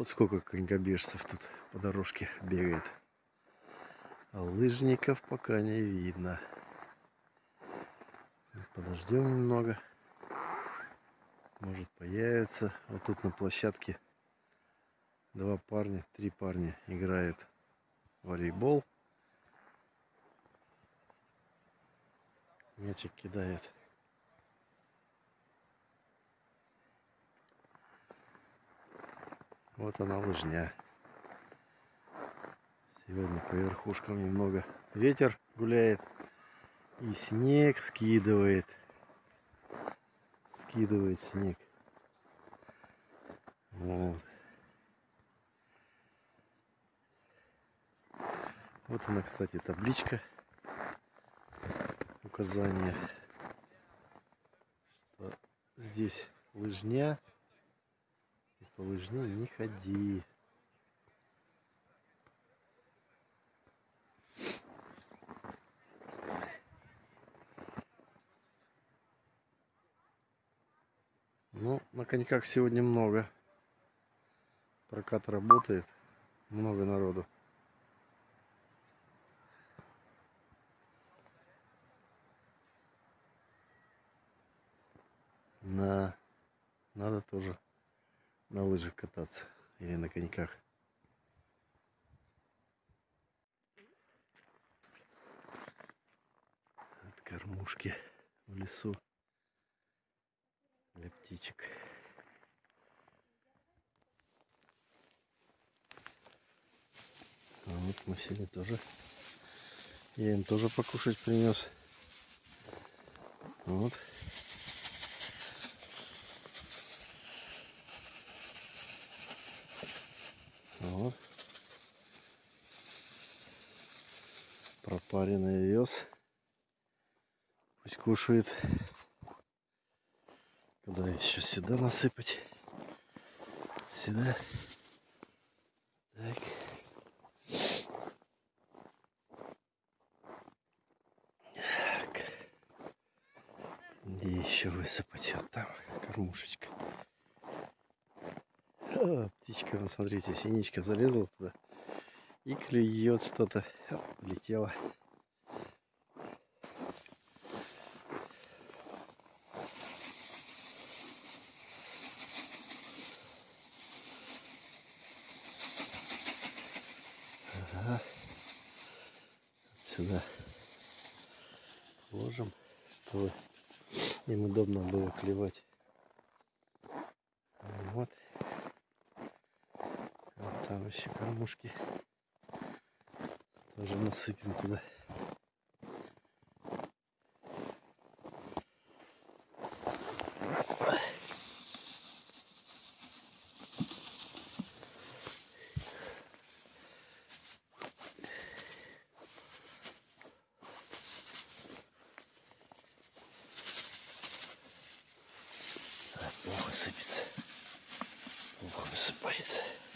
Вот сколько конькобежцев тут по дорожке бегает. А лыжников пока не видно. Подождем немного. Может появится. Вот тут на площадке 3 парня играют в волейбол. Мячик кидает. Вот она, лыжня. Сегодня по верхушкам немного ветер гуляет. И снег скидывает. Скидывает снег. Вот. Вот она, кстати, табличка. Указание, что здесь лыжня. И по лыжне не ходи. Ну, на коньках сегодня много. Прокат работает. Много народу. Надо тоже на лыжах кататься. Или на коньках. От кормушки в лесу. Для птичек. А вот мы сегодня тоже. Я им тоже покушать принес. Вот. Вот. Пропаренный овес. Пусть кушает. Куда еще сюда насыпать? Сюда. Так. Так. Где еще высыпать? Вот там кормушечка. О, птичка, вон, смотрите, синичка залезла туда и клюет что-то. Улетела. Ага. Сюда ложим, чтобы им удобно было клевать. Вот. Вот там еще кормушки. Тоже насыпем туда. Плохо сыпется. Плохо высыпается.